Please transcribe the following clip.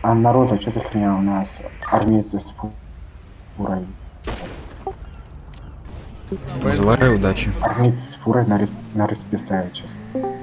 А народ, а что за хрень у нас армейцы с фурой? Желаю удачи. Армейцы с фурой на респе стоят сейчас.